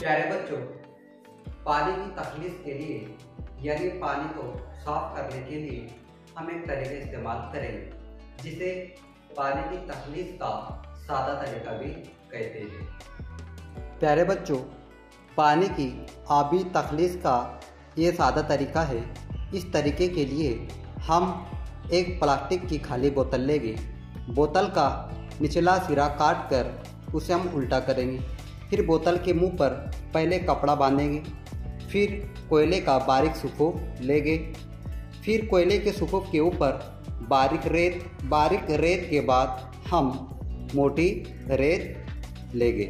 प्यारे बच्चों, पानी की तखलीस के लिए यानी पानी को साफ करने के लिए हम एक तरीका इस्तेमाल करेंगे जिसे पानी की तखलीस का सादा तरीका भी कहते हैं। प्यारे बच्चों, पानी की आबी तखलीस का ये सादा तरीका है। इस तरीके के लिए हम एक प्लास्टिक की खाली बोतल लेंगे। बोतल का निचला सिरा काट कर उसे हम उल्टा करेंगे। फिर बोतल के मुंह पर पहले कपड़ा बांधेंगे। फिर कोयले का बारीक सुखोफ लेंगे। फिर कोयले के सुखोफ के ऊपर बारीक रेत के बाद हम मोटी रेत लेंगे।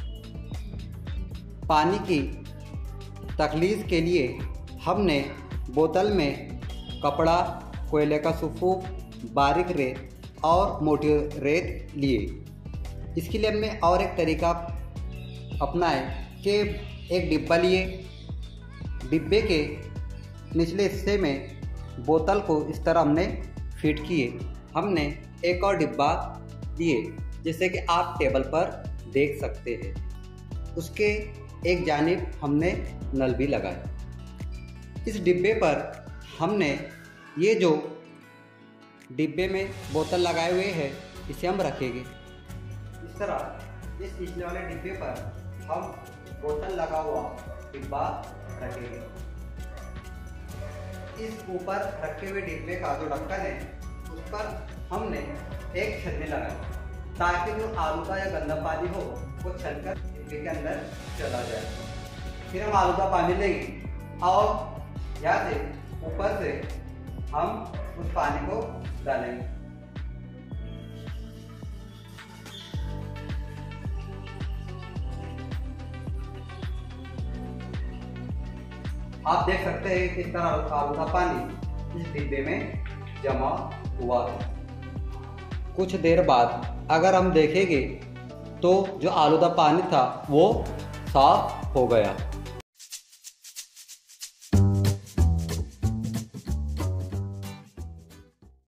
पानी की तखलीस के लिए हमने बोतल में कपड़ा, कोयले का सुखोफ, बारीक रेत और मोटी रेत लिए। इसके लिए हमने और एक तरीका अपनाए कि एक डिब्बा लिए। डिब्बे के निचले हिस्से में बोतल को इस तरह हमने फिट किए। हमने एक और डिब्बा लिए जैसे कि आप टेबल पर देख सकते हैं। उसके एक जानिब हमने नल भी लगाए। इस डिब्बे पर हमने ये जो डिब्बे में बोतल लगाए हुए हैं इसे हम रखेंगे। इस तरह इस निचले वाले डिब्बे पर हम बोतल लगा हुआ डिब्बा रखेंगे। इस ऊपर रखे हुए डिब्बे का जो ढक्कन है उस पर हमने एक छन्नी लगाई ताकि जो आलूदा या गंदा पानी हो वो छलकर डिब्बे के अंदर चला जाए। फिर हम आलूदा पानी लेंगे और यहाँ से ऊपर से हम उस पानी को डालेंगे। आप देख सकते हैं किस तरह आलूदा पानी इस डिब्बे में जमा हुआ है। कुछ देर बाद अगर हम देखेंगे तो जो आलूदा पानी था वो साफ हो गया।